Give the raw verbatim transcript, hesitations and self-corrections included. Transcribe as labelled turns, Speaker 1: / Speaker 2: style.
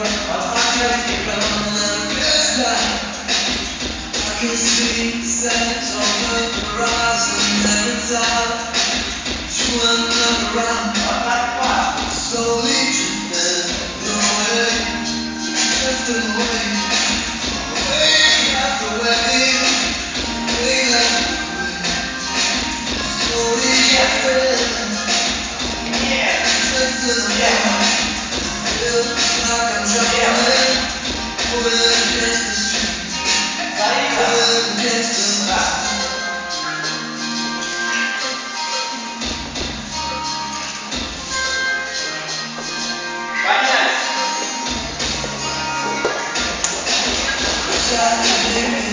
Speaker 1: I can see the sands on the horizon and it's out to another round. Slowly drifting away, drifting away, away after way, way after way. Slowly drifting, drifting away. Feels like I'm drowning, pulling against the street, pulling against the light. Try to make me